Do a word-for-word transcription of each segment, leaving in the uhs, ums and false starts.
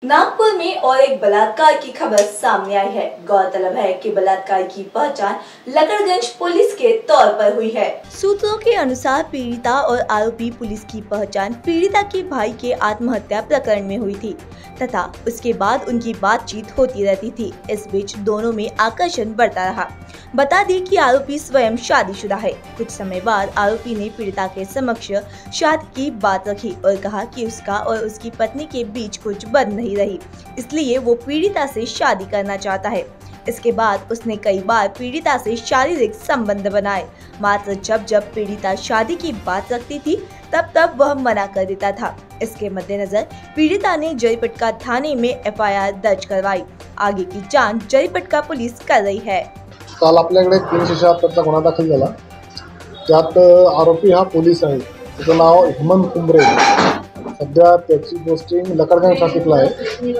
नागपुर में और एक बलात्कार की खबर सामने आई है। गौरतलब है कि बलात्कार की पहचान लकड़गंज पुलिस के तौर पर हुई है। सूत्रों के अनुसार पीड़िता और आरोपी पुलिस की पहचान पीड़िता के भाई के आत्महत्या प्रकरण में हुई थी तथा उसके बाद उनकी बातचीत होती रहती थी। इस बीच दोनों में आकर्षण बढ़ता रहा। बता दें कि आरोपी स्वयं शादीशुदा है। कुछ समय बाद आरोपी ने पीड़िता के समक्ष शादी की बात रखी और कहा कि उसका और उसकी पत्नी के बीच कुछ बन नहीं रही, इसलिए वो पीड़िता से शादी करना चाहता है। इसके बाद उसने कई बार पीड़िता से शारीरिक संबंध बनाए, मात्र जब जब पीड़िता शादी की बात रखती थी तब तब वह मना कर देता था। इसके मद्देनजर पीड़िता ने जरीपटका थाने में एफ आई आर दर्ज करवाई। आगे की जांच जरीपटका पुलिस कर रही है। काल आपल्याकडे तीनशे शहात्तरचा गुन्हा दाखल झाला। त्यात आरोपी हा पोलीस आहे, त्याचं नाव हेमंत कुंबरे। सध्या त्याची पोस्टिंग लकड़गंज ट्रॅफिकला आहे।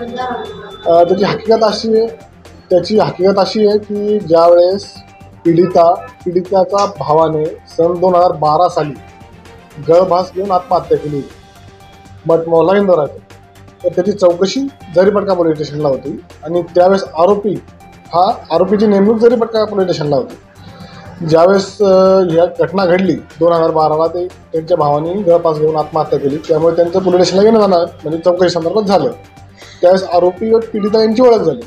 त्याची हकीकत अशी आहे त्याची हकीकत अशी आहे की ज्यावेळेस पीडिता पीडिताच्या भावाने सन दोन हजार बारा साली गळफास घेऊन आत्महत्या केली मठमोहल्ला इंदोरात, तर त्याची चौकशी जरीपटका पोलीस स्टेशनला होती आणि त्यावेळेस आरोपी हा आरोपीची नेमणूक जरीपटका पोलीस स्टेशनला होती। ज्यावेळेस ह्या घटना घडली दोन हजार बाराला ते त्यांच्या भावाने गळफास घेऊन आत्महत्या केली, त्यामुळे त्यांचं पोलीस स्टेशनला येणं जाणार म्हणजे चौकशी संदर्भात झालं। त्यावेळेस आरोपी व पीडिता यांची ओळख झाली।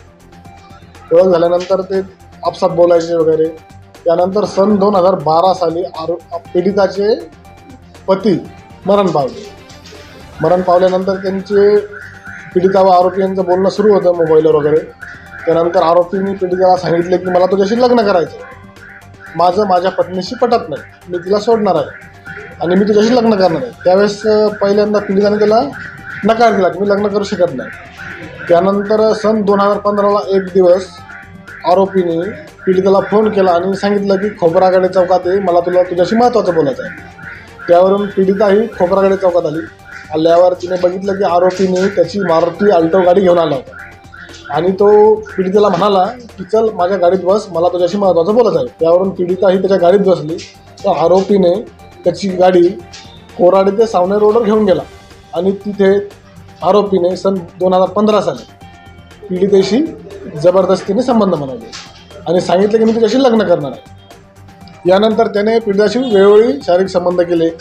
ओळख झाल्यानंतर ते आपसात बोलायचे वगैरे। त्यानंतर सन दोन हजार बारा साली आरो पीडिताचे पती मरण पावले। मरण पावल्यानंतर त्यांचे पीडिता व आरोपी यांचं बोलणं सुरू होतं मोबाईलवर वगैरे। त्यानंतर आरोपींनी पीडिताला सांगितले की मला तुझ्याशी लग्न करायचं, माझं माझ्या पत्नीशी पटत नाही, मी तिला सोडणार आहे आणि मी तुझ्याशी लग्न करणार आहे। त्यावेळेस पहिल्यांदा पीडिताने त्याला नकार दिला की मी लग्न करू शकत नाही। त्यानंतर सन दोन हजार पंधराला एक दिवस आरोपीने पीडिताला फोन केला आणि सांगितलं की खोब्रागडे चौकात ये, मला तुला तुझ्याशी महत्त्वाचं बोलायचं आहे। त्यावरून पीडिता ही खोब्रागडे चौकात आली। आल्यावर तिने बघितलं की आरोपीने त्याची मारुती अल्टो गाडी घेऊन आला होता आणि तो पीडितेला म्हणाला की चल माझ्या गाडीत बस, मला तुझ्याशी महत्त्वाचं बोलायचं आहे। त्यावरून पीडिता ही त्याच्या गाडीत बसली, तर आरोपीने त्याची गाडी कोराडी ते सावने रोडवर घेऊन गेला आणि तिथे आरोपीने सन दोन हजार पंधरा साली पीडितेशी जबरदस्तीने संबंध बनवले आणि सांगितले की मी तुझ्याशी लग्न करणार आहे। यानंतर त्याने पीडिताशी वेळोवेळी शारीरिक संबंध केले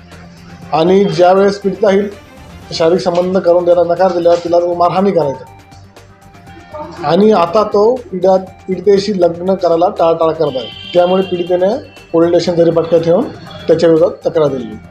आणि ज्यावेळेस पीडिता ही शारीरिक संबंध करून त्याला नकार दिल्यावर तिला तो मारहाणी करायचा आणि आता तो पीडिता पीडितेशी लग्न करायला टाळाटाळ करत आहे। त्यामुळे पीडितेने पोलीस स्टेशन जरीपटक्यात येऊन त्याच्या विरोधात तक्रार दिली।